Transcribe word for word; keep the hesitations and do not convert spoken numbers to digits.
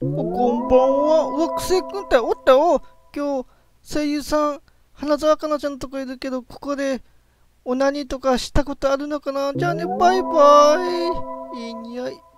おこんばんは。惑星くんっておったお。今日、声優さん、花澤香菜ちゃんとかいるけど、ここで、お何とかしたことあるのかな。じゃあね、バイバイ。いい匂い。